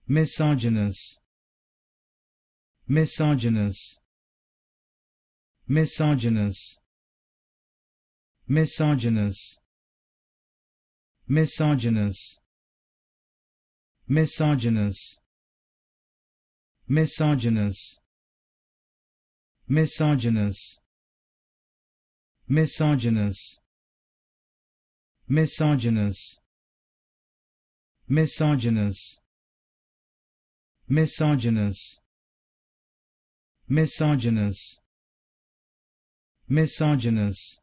misogynous, misogynous, misogynous, misogynous, misogynous, misogynous, misogynous, misogynous, misogynous, misogynous, misogynous, misogynous, misogynous, misogynous,